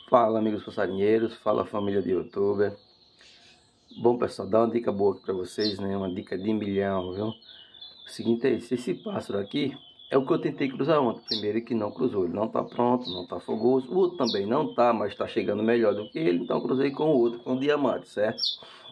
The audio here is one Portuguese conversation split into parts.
Fala, amigos passarinheiros, fala, família de youtuber. Bom, pessoal, dá uma dica boa aqui para vocês, né? Uma dica de milhão, viu? O seguinte é esse pássaro aqui é o que eu tentei cruzar ontem. Primeiro que não cruzou, ele não tá pronto, não tá fogoso. O outro também não tá, mas tá chegando melhor do que ele, então eu cruzei com o outro, com o diamante, certo?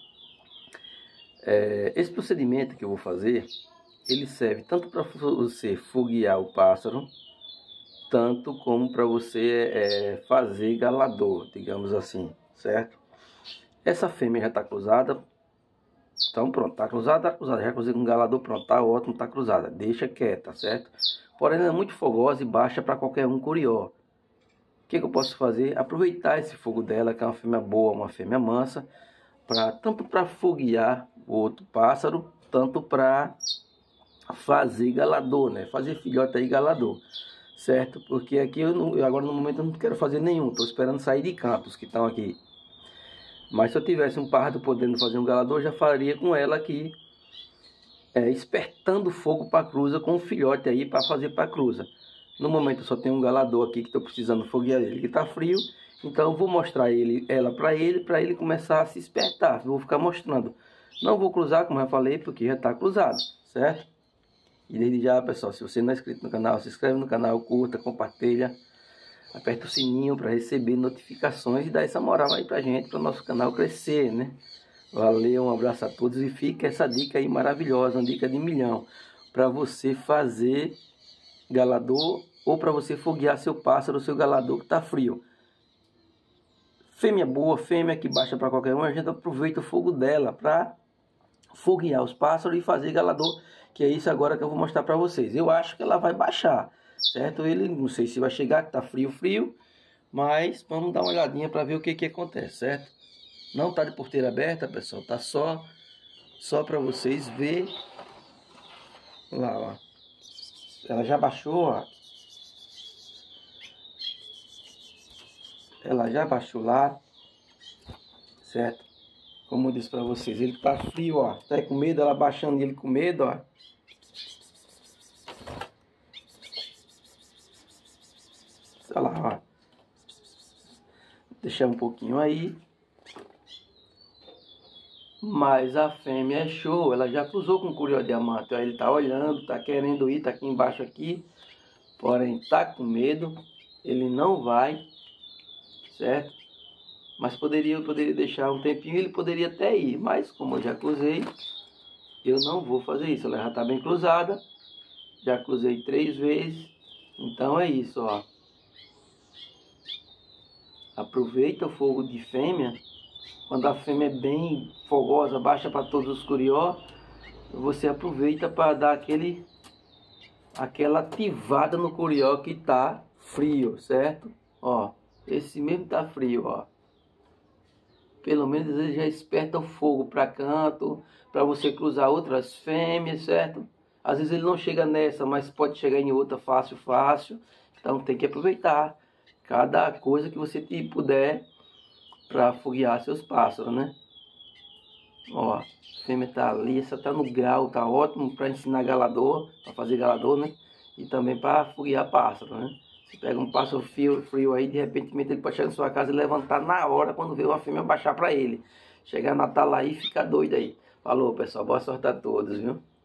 Esse procedimento que eu vou fazer, ele serve tanto para você foguear o pássaro, tanto como para você fazer galador, digamos assim, certo? Essa fêmea já está cruzada, então pronto, está cruzada, já cruzei com galador, pronto, tá ótimo, tá cruzada, deixa quieta, certo? Porém ela é muito fogosa e baixa para qualquer um curió. O que eu posso fazer? Aproveitar esse fogo dela, que é uma fêmea boa, uma fêmea mansa, tanto para foguear o outro pássaro, tanto para fazer galador, né? Fazer filhote aí galador. Certo? Porque aqui eu agora no momento eu não quero fazer nenhum, estou esperando sair de campos que estão aqui. Mas se eu tivesse um pardo podendo fazer um galador, já faria com ela aqui, espertando fogo para a cruza com um filhote aí para fazer para a cruza. No momento eu só tenho um galador aqui que estou precisando foguear ele, que está frio, então eu vou mostrar ela para ele começar a se espertar. Eu vou ficar mostrando. Não vou cruzar, como eu já falei, porque já está cruzado, certo? E desde já, pessoal, se você não é inscrito no canal, se inscreve no canal, curta, compartilha, aperta o sininho para receber notificações e dá essa moral aí pra gente, para o nosso canal crescer, né? Valeu, um abraço a todos e fica essa dica aí maravilhosa, uma dica de milhão, para você fazer galador ou para você foguear seu pássaro, seu galador que tá frio. Fêmea boa, fêmea que baixa para qualquer um, a gente aproveita o fogo dela para foguear os pássaros e fazer galador, que é isso agora que eu vou mostrar para vocês. Eu acho que ela vai baixar, certo? Ele, não sei se vai chegar, que tá frio, mas vamos dar uma olhadinha para ver o que acontece, certo? Não tá de porteira aberta, pessoal, tá só para vocês ver. Lá, ó. Ela já baixou, ó. Ela já baixou lá, certo? Como eu disse para vocês, ele tá frio, ó. Tá com medo, ela baixando ele com medo, ó. Olha lá, ó. Deixar um pouquinho aí. Mas a fêmea é show, ela já cruzou com o curió diamante. Ó, ele tá olhando, tá querendo ir, tá aqui embaixo aqui. Porém, tá com medo. Ele não vai, certo? Mas eu poderia deixar um tempinho, ele poderia até ir. Mas como eu já cruzei, eu não vou fazer isso. Ela já tá bem cruzada. Já cruzei 3 vezes. Então é isso, ó. Aproveita o fogo de fêmea. Quando a fêmea é bem fogosa, baixa para todos os curió, você aproveita para dar aquela ativada no curió que tá frio, certo? Ó, esse mesmo tá frio, ó. Pelo menos ele já esperta o fogo para canto, para você cruzar outras fêmeas, certo? Às vezes ele não chega nessa, mas pode chegar em outra fácil. Então tem que aproveitar cada coisa que você puder para foguear seus pássaros, né? Ó, a fêmea tá ali, essa tá no grau, tá ótimo para ensinar galador, para fazer galador, né? E também para foguear pássaro, né? Você pega um pássaro frio aí, de repente ele pode chegar na sua casa e levantar na hora quando vê uma fêmea baixar para ele. Chegar na tala aí e ficar doido aí. Falou, pessoal, boa sorte a todos, viu?